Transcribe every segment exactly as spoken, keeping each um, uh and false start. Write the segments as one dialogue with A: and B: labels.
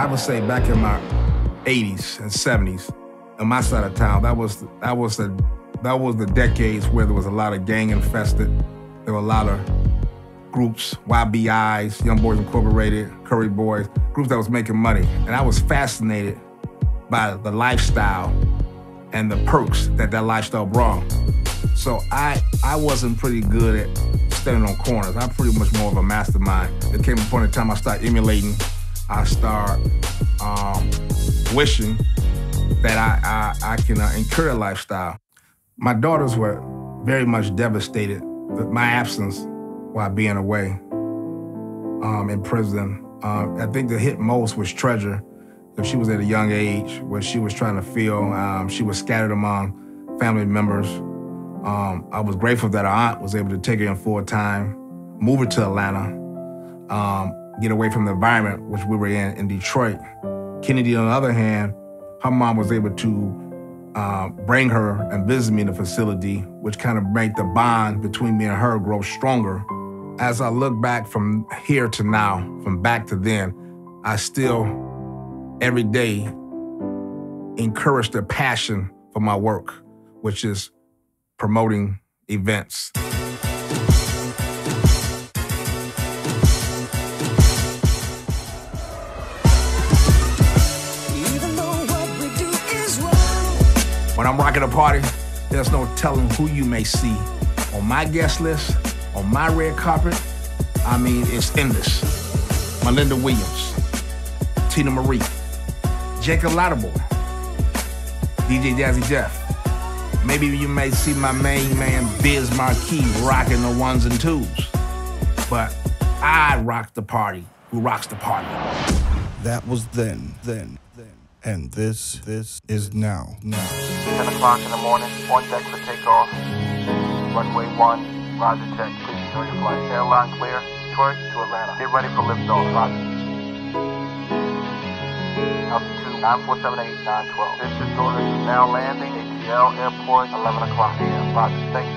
A: would say back in my eighties and seventies, on my side of town, that was that was the that was the decades where there was a lot of gang infested. There were a lot of groups, Y B Is, Young Boys Incorporated, Curry Boys, groups that was making money. And I was fascinated by the lifestyle and the perks that that lifestyle brought. So I I wasn't pretty good at standing on corners. I'm pretty much more of a mastermind. There came a point in time I started emulating. I start um, wishing that I, I, I can uh, incur a lifestyle. My daughters were very much devastated with my absence while being away um, in prison. Uh, I think the hit most was Treasure. If she was at a young age where she was trying to feel, um, she was scattered among family members. Um, I was grateful that her aunt was able to take her in full time, move her to Atlanta, um, get away from the environment which we were in in Detroit. Kennedy, on the other hand, her mom was able to uh, bring her and visit me in the facility, which kind of made the bond between me and her grow stronger. As I look back from here to now, from back to then, I still, every day, encourage the passion for my work, which is promoting events. When I'm rocking a party, there's no telling who you may see on my guest list, on my red carpet. I mean, it's endless. Melinda Williams, Tina Marie, Jacob Lattimore, D J Jazzy Jeff. Maybe you may see my main man, Biz Marquis, rocking the ones and twos. But I rock the party. Who rocks the party?
B: That was then, then, then. And this, this is now, now.
C: ten o'clock in the morning, on deck for takeoff. Runway one, roger check, please enjoy your flight. Airline clear, Detroit to Atlanta. Get ready for liftoff, roger. Altitude nine four seven eight nine twelve. This is orders now landing, A T L Airport, eleven o'clock a m Roger, thank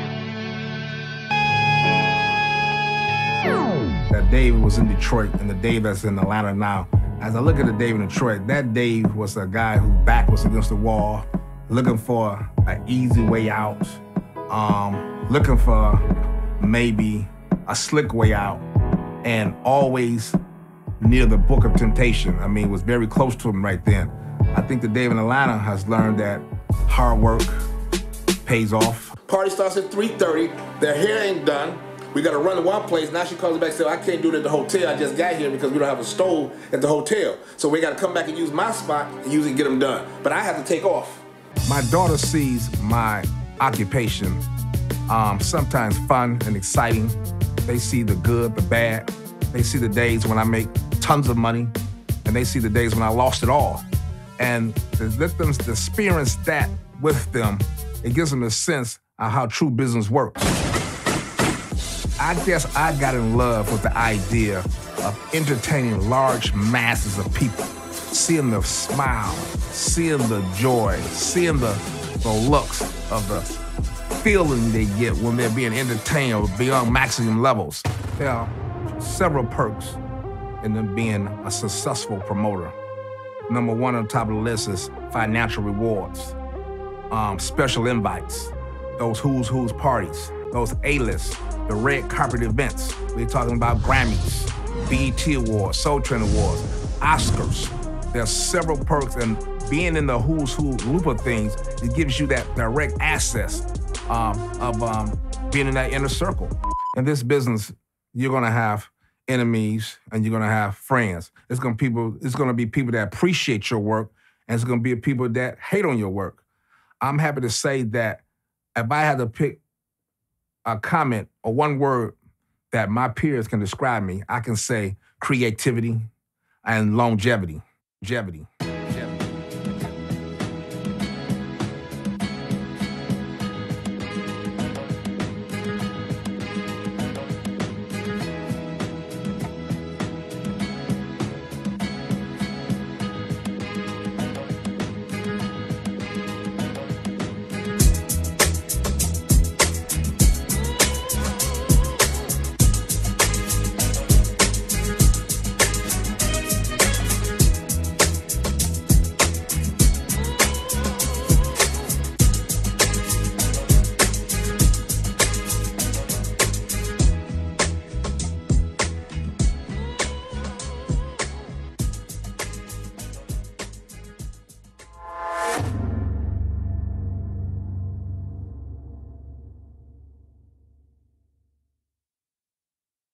C: you.
A: That Dave was in Detroit and the Dave that's in Atlanta now. As I look at the Dave in Detroit, that Dave was a guy whose back was against the wall, looking for an easy way out, um, looking for maybe a slick way out, and always near the Book of Temptation. I mean, it was very close to him right then. I think the Dave in Atlanta has learned that hard work pays off. Party starts at three thirty, their hair ain't done. We got to run to one place. Now she calls me back and says, I can't do it at the hotel. I just got here because we don't have a stove at the hotel. So we got to come back and use my spot and usually get them done. But I have to take off. My daughter sees my occupation um, sometimes fun and exciting. They see the good, the bad. They see the days when I make tons of money, and they see the days when I lost it all. And to let them experience that with them, it gives them a sense of how true business works. I guess I got in love with the idea of entertaining large masses of people, seeing the smile, seeing the joy, seeing the, the looks of the feeling they get when they're being entertained beyond maximum levels. There are several perks in them being a successful promoter. Number one on top of the list is financial rewards, um, special invites, those who's who's parties, those A-lists, the red carpet events. We're talking about Grammys, B E T Awards, Soul Train Awards, Oscars. There's several perks, and being in the who's who loop of things, it gives you that direct access um, of um, being in that inner circle. In this business, you're gonna have enemies and you're gonna have friends. It's gonna people. It's gonna be people that appreciate your work, and it's gonna be people that hate on your work. I'm happy to say that if I had to pick a comment or one word that my peers can describe me, I can say creativity and longevity. Longevity.